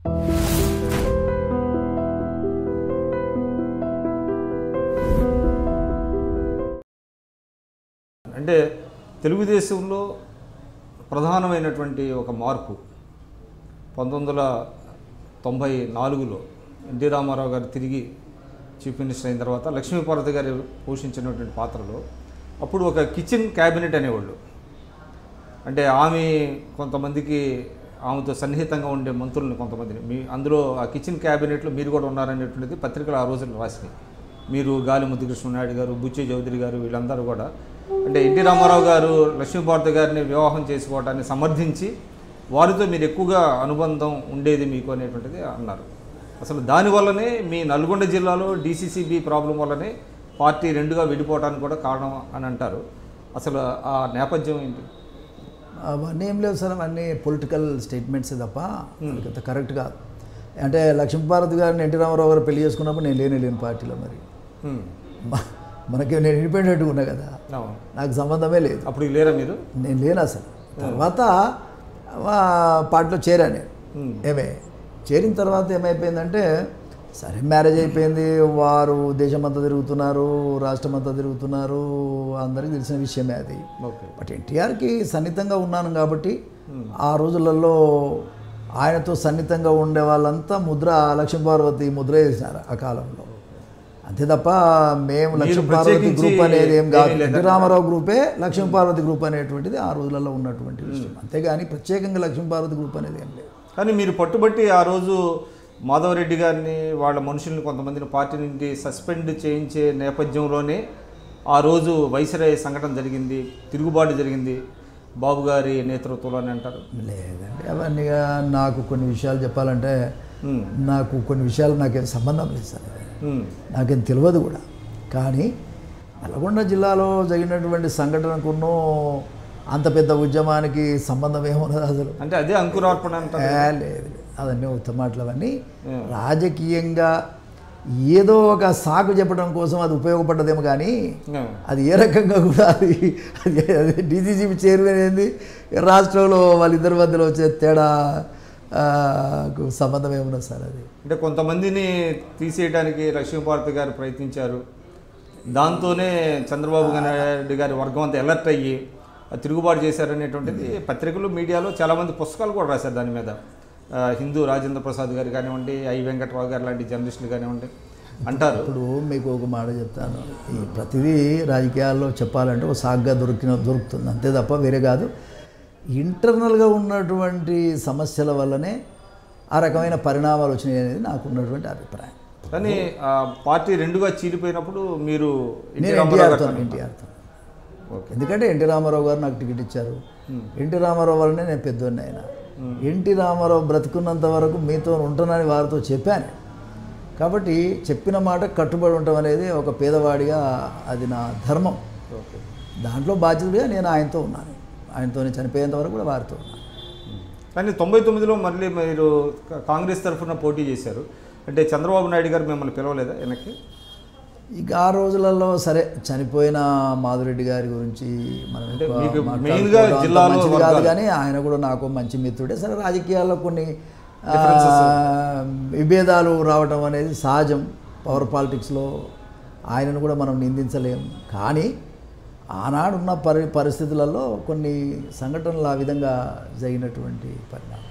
అంటే తెలుగుదేశంలో ప్రధానమైనటువంటి ఒక మార్పు 1994లో ఎన్టీ రామారావు గారు తిరిగి చీఫ్ మినిస్టర్ అయిన తర్వాత లక్ష్మీపార్వతి గారు పోషించినటువంటి పాత్రలో అప్పుడు ఒక కిచెన్ క్యాబినెట్ అనేవాళ్ళు. అంటే ఆమె కొంతమందికి ఆమెతో సన్నిహితంగా ఉండే మంత్రులను కొంతమందిని అందులో ఆ కిచెన్ క్యాబినెట్లో మీరు కూడా ఉన్నారనేటువంటిది పత్రికలు ఆ రోజుల్లో రాసినాయి. మీరు గాలి ముద్దుకృష్ణనాయుడు గారు, బుచ్చే చౌదరి గారు, వీళ్ళందరూ కూడా అంటే ఎన్టీ రామారావు గారు లక్ష్మీపార్వతి గారిని వివాహం చేసుకోవడాన్ని సమర్థించి వారితో మీరు ఎక్కువగా అనుబంధం ఉండేది మీకు అనేటువంటిది అన్నారు. అసలు దానివల్లనే మీ నల్గొండ జిల్లాలో డీసీసీబీ ప్రాబ్లం వల్లనే పార్టీ రెండుగా విడిపోవడానికి కూడా కారణం అని అంటారు. అసలు ఆ నేపథ్యం ఏంటి? అవన్నీ ఏం లేవు సార్, అవన్నీ పొలిటికల్ స్టేట్మెంట్సే తప్ప అంత కరెక్ట్ కాదు. అంటే లక్ష్మీపార్వతి గారిని ఎన్టీ రామారావు గారు పెళ్లి చేసుకున్నప్పుడు నేను లేని పార్టీలో, మరి మనకి నేను ఇండిపెండెంట్గా ఉన్నా కదా, నాకు సంబంధమే లేదు. అప్పుడు లేరా మీరు? నేను లేను అసలు. తర్వాత పార్టీలో చేరా నేను. చేరిన తర్వాత ఏమైపోయిందంటే సరే మ్యారేజ్ అయిపోయింది, వారు దేశమంతా తిరుగుతున్నారు, రాష్ట్రమంతా తిరుగుతున్నారు, అందరికీ తెలిసిన విషయమే అది. బట్ ఎన్టీఆర్కి సన్నిహితంగా ఉన్నాను కాబట్టి ఆ రోజులలో ఆయనతో సన్నిహితంగా ఉండే వాళ్ళంతా లక్ష్మీపార్వతి ముద్ర వేసినారు ఆ కాలంలో. అంతే తప్ప మేము లక్ష్మీపార్వతి గ్రూప్ అనేది ఏం కాదు. ఎన్టీ రామారావు గ్రూపే లక్ష్మీపార్వతి గ్రూప్ అనేటువంటిది ఆ రోజులలో ఉన్నటువంటి విషయం. అంతేగాని ప్రత్యేకంగా లక్ష్మీపార్వతి గ్రూప్ అనేది ఏం లేదు. కానీ మీరు పట్టుబట్టి ఆ రోజు మాధవరెడ్డి గారిని వాళ్ళ మనుషుల్ని కొంతమందిని పార్టీ నుండి సస్పెండ్ చేయించే నేపథ్యంలోనే ఆ రోజు వైస్రాయ్ సంఘటన జరిగింది, తిరుగుబాటు జరిగింది బాబు గారి నేతృత్వంలో అని అంటారు. లేదండి, అవన్నీ నాకు కొన్ని విషయాలు చెప్పాలంటే కొన్ని విషయాలు నాకేం సంబంధం లేదు సార్, నాకేం తెలియదు కూడా. కానీ నల్గొండ జిల్లాలో జరిగినటువంటి సంఘటనకున్నో అంత పెద్ద ఉద్యమానికి సంబంధం ఏమున్నది అసలు? అంటే అదే అంకురార్పణ అంటే లేదు, అవన్నీ ఉత్తమ మాటలు. అవన్నీ రాజకీయంగా ఏదో ఒక సాకు చెప్పడం కోసం అది ఉపయోగపడ్డదేమో, కానీ అది ఏ రకంగా కూడా అది డీసీసీబీ చైర్మన్ ఏంది, రాష్ట్రంలో వాళ్ళిద్దరి మధ్యలో వచ్చే తేడా సంబంధం ఏమున్నది సార్? అది అంటే కొంతమందిని తీసేయడానికి లక్ష్మీపార్వతి గారు ప్రయత్నించారు, దాంతోనే చంద్రబాబు నాయుడు గారి వర్గం అంతా అలర్ట్ అయ్యి తిరుగుబాటు చేశారనేటువంటిది పత్రికలు, మీడియాలో చాలామంది పుస్తకాలు కూడా రాశారు దాని మీద. హిందూ రాజేంద్ర ప్రసాద్ గారు కానివ్వండి, ఐ వెంకటరావు గారు లాంటి జర్నలిస్టులు కానివ్వండి అంటారు. ఇప్పుడు మీకు ఒక మాట చెప్తాను, ఈ ప్రతిదీ రాజకీయాల్లో చెప్పాలంటే ఒక సాగ్గా దొరుకుతుంది అంతే తప్ప వేరే కాదు. ఇంటర్నల్గా ఉన్నటువంటి సమస్యల వల్లనే ఆ రకమైన పరిణామాలు వచ్చినాయి అనేది నాకు ఉన్నటువంటి అభిప్రాయం. కానీ పార్టీ రెండుగా చీలిపోయినప్పుడు మీరు ఎన్టీఆర్తో ఎందుకంటే ఎన్టీ రామారావు గారు నాకు టికెట్ ఇచ్చారు. ఎన్టీ రామారావు వల్లనే నేను పెద్దోడిని అయినా. ఎన్టీ రామారావు బ్రతుకున్నంత వరకు మీతో ఉంటానని వారితో చెప్పాను. కాబట్టి చెప్పిన మాట కట్టుబడి ఉండటం అనేది ఒక పేదవాడిగా అది నా ధర్మం. దాంట్లో బాధ్యతగా నేను ఆయనతో ఉన్నాను, ఆయనతోనే చనిపోయేంత వరకు కూడా వారితో ఉన్నాను. కానీ 99లో మళ్ళీ మీరు కాంగ్రెస్ తరఫున పోటీ చేశారు. అంటే చంద్రబాబు నాయుడు గారు మిమ్మల్ని పిలవలేదా వెనక్కి? ఇక ఆ రోజులలో సరే చనిపోయిన మాధవరెడ్డి గారి గురించి మనం మంచిది కాదు, కానీ ఆయన కూడా నాకు మంచి మిత్రుడే. సరే రాజకీయాల్లో కొన్ని విభేదాలు రావటం అనేది సహజం, పవర్ పాలిటిక్స్లో ఆయనను కూడా మనం నిందించలేం. కానీ ఆనాడున్న పరిస్థితులలో కొన్ని సంఘటనలు ఆ విధంగా జరిగినటువంటి పరిణామం.